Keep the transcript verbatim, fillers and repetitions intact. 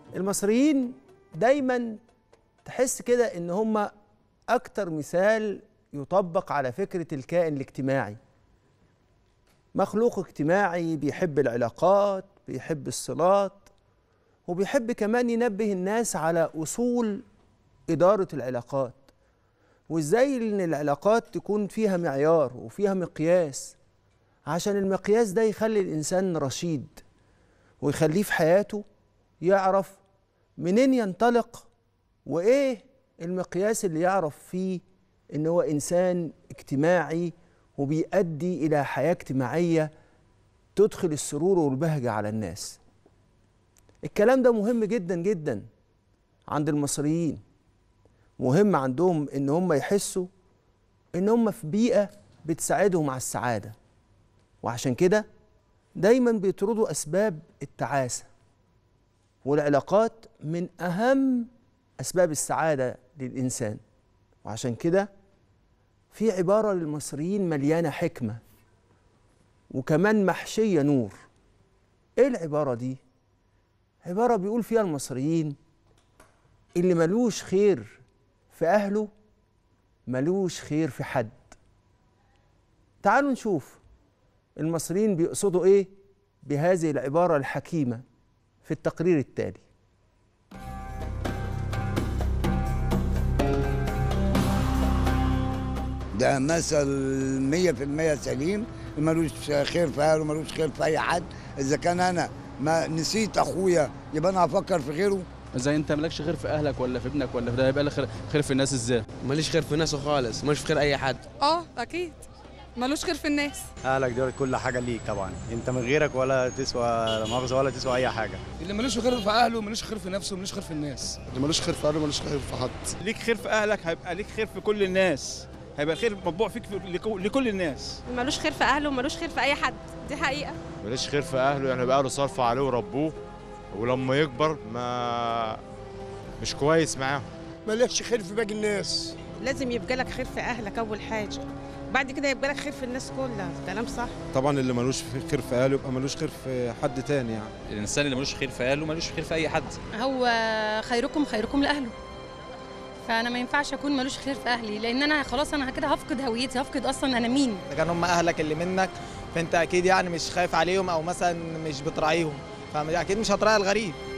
المصريين دايما تحس كده ان هم اكتر مثال يطبق على فكرة الكائن الاجتماعي. مخلوق اجتماعي بيحب العلاقات، بيحب الصلات، وبيحب كمان ينبه الناس على أصول إدارة العلاقات، وإزاي إن العلاقات تكون فيها معيار وفيها مقياس، عشان المقياس ده يخلي الإنسان رشيد ويخليه في حياته يعرف منين ينطلق، وإيه المقياس اللي يعرف فيه إن هو إنسان اجتماعي وبيؤدي إلى حياة اجتماعية تدخل السرور والبهجة على الناس. الكلام ده مهم جدا جدا عند المصريين، مهم عندهم إن هم يحسوا إن هم في بيئة بتساعدهم على السعادة، وعشان كده دايما بيطردوا أسباب التعاسة، والعلاقات من أهم أسباب السعادة للإنسان. وعشان كده في عبارة للمصريين مليانة حكمة وكمان محشية نور. إيه العبارة دي؟ عبارة بيقول فيها المصريين: اللي ملوش خير في أهله ملوش خير في حد. تعالوا نشوف المصريين بيقصدوا إيه بهذه العبارة الحكيمة في التقرير التالي. ده مثل مية في المية سليم، ملوش خير في اهله ملوش خير في اي حد. اذا كان انا ما نسيت اخويا يبقى انا هفكر في غيره. اذا انت مالكش خير في اهلك ولا في ابنك ولا في ده، يبقى لك خير في الناس ازاي؟ ماليش خير في الناس خالص، ماليش في خير اي حد. اه اكيد مالوش خير في الناس. اهلك دول كل حاجه ليك طبعا، انت من غيرك ولا تسوى لا مؤاخذه ولا تسوى اي حاجه. اللي مالوش خير في اهله مالوش خير في نفسه مالوش خير في الناس. اللي مالوش خير في اهله مالوش خير في حد. ليك خير في اهلك هيبقى ليك خير في كل الناس، هيبقى الخير مطبوع فيك لكل الناس. مالوش خير في اهله ومالوش خير في اي حد، دي حقيقه. مالوش خير في اهله يعني بقى له صرف عليه وربوه، ولما يكبر ما مش كويس معاهم. مالكش خير في باقي الناس. لازم يبقى لك خير في اهلك اول حاجه، بعد كده يبقى لك خير في الناس كلها. كلام صح. طبعا اللي ملوش خير في اهله يبقى ملوش خير في حد تاني. يعني الانسان اللي ملوش خير في اهله ملوش خير في اي حد. هو خيركم خيركم لاهله، فانا ما ينفعش اكون ملوش خير في اهلي، لان انا خلاص انا كده هفقد هويتي، هفقد اصلا انا مين. اذا كانوا هم اهلك اللي منك فانت اكيد يعني مش خايف عليهم او مثلا مش بتراعيهم، فاكيد مش هتراعي الغريب.